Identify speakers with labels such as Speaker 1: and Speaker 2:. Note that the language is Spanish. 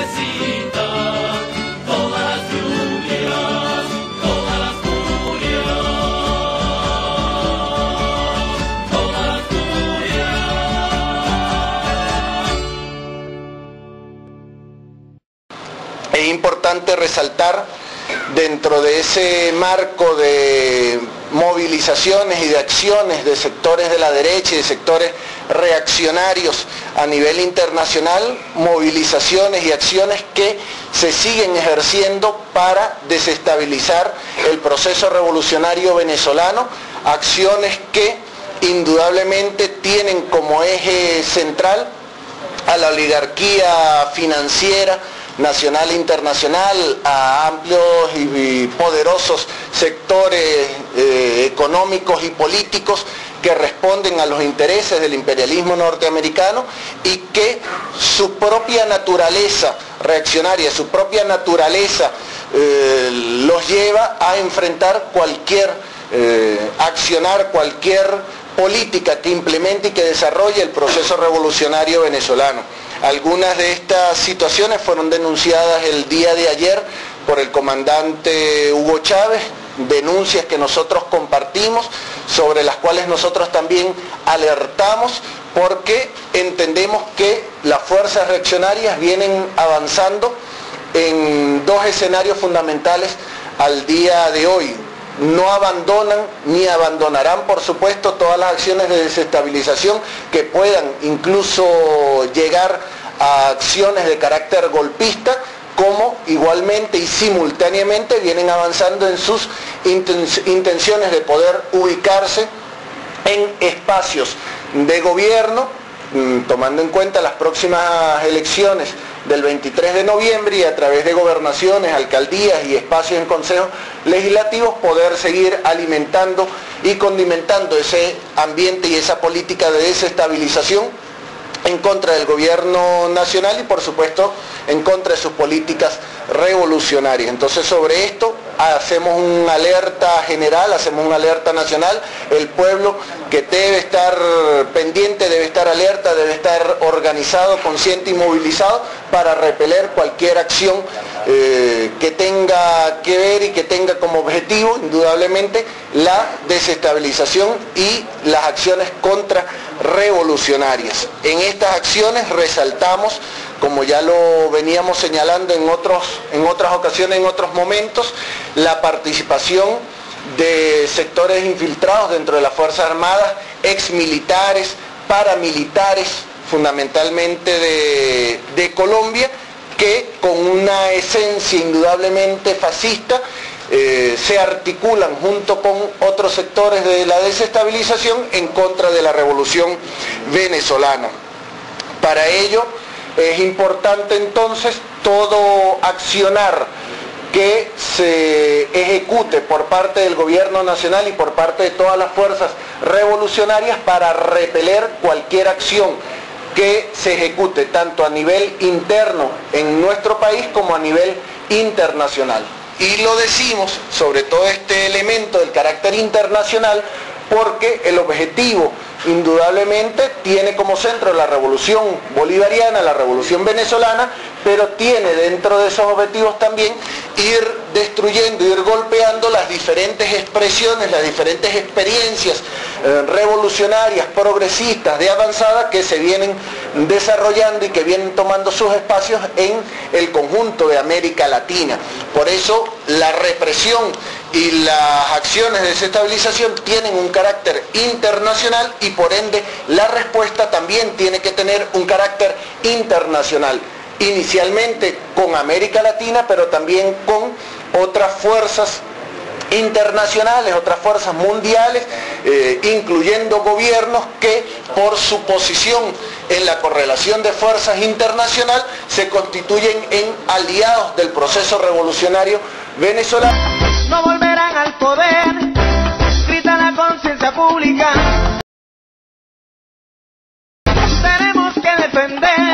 Speaker 1: necesita todas las lluvias, todas las furias, todas las furias.
Speaker 2: Es importante resaltar, dentro de ese marco de movilizaciones y de acciones de sectores de la derecha y de sectores reaccionarios a nivel internacional, movilizaciones y acciones que se siguen ejerciendo para desestabilizar el proceso revolucionario venezolano, acciones que indudablemente tienen como eje central a la oligarquía financiera nacional e internacional, a amplios y poderosos sectores económicos y políticos que responden a los intereses del imperialismo norteamericano y que su propia naturaleza reaccionaria, su propia naturaleza los lleva a enfrentar cualquier accionar, cualquier política que implemente y que desarrolle el proceso revolucionario venezolano. Algunas de estas situaciones fueron denunciadas el día de ayer por el comandante Hugo Chávez, denuncias que nosotros compartimos, sobre las cuales nosotros también alertamos, porque entendemos que las fuerzas reaccionarias vienen avanzando en dos escenarios fundamentales al día de hoy. No abandonan ni abandonarán, por supuesto, todas las acciones de desestabilización que puedan incluso llegar a acciones de carácter golpista, como igualmente y simultáneamente vienen avanzando en sus intenciones de poder ubicarse en espacios de gobierno, tomando en cuenta las próximas elecciones del 23 de noviembre y a través de gobernaciones, alcaldías y espacios en consejos legislativos poder seguir alimentando y condimentando ese ambiente y esa política de desestabilización en contra del gobierno nacional y por supuesto en contra de sus políticas revolucionarias. Entonces sobre esto hacemos una alerta general, hacemos una alerta nacional, el pueblo que debe estar pendiente, debe estar alerta, debe estar organizado, consciente y movilizado para repeler cualquier acción que tenga que ver y que tenga como objetivo indudablemente la desestabilización y las acciones contrarrevolucionarias. En estas acciones resaltamos, como ya lo veníamos señalando en otras ocasiones, en otros momentos, la participación de sectores infiltrados dentro de las Fuerzas Armadas, exmilitares, paramilitares, fundamentalmente de Colombia, que con una esencia indudablemente fascista se articulan junto con otros sectores de la desestabilización en contra de la revolución venezolana. Para ello es importante entonces todo accionar que se ejecute por parte del gobierno nacional y por parte de todas las fuerzas revolucionarias para repeler cualquier acción que se ejecute tanto a nivel interno en nuestro país como a nivel internacional. Y lo decimos sobre todo este elemento del carácter internacional porque el objetivo indudablemente tiene como centro la revolución bolivariana, la revolución venezolana, pero tiene dentro de esos objetivos también ir destruyendo, ir golpeando las diferentes expresiones, las diferentes experiencias revolucionarias, progresistas, de avanzada que se vienen desarrollando y que vienen tomando sus espacios en el conjunto de América Latina. Por eso la represión y las acciones de desestabilización tienen un carácter internacional y por ende la respuesta también tiene que tener un carácter internacional. Inicialmente con América Latina, pero también con otras fuerzas internacionales, otras fuerzas mundiales, incluyendo gobiernos que por su posición en la correlación de fuerzas internacional se constituyen en aliados del proceso revolucionario venezolano.
Speaker 3: No volverán al poder, grita la conciencia pública. Tenemos que defender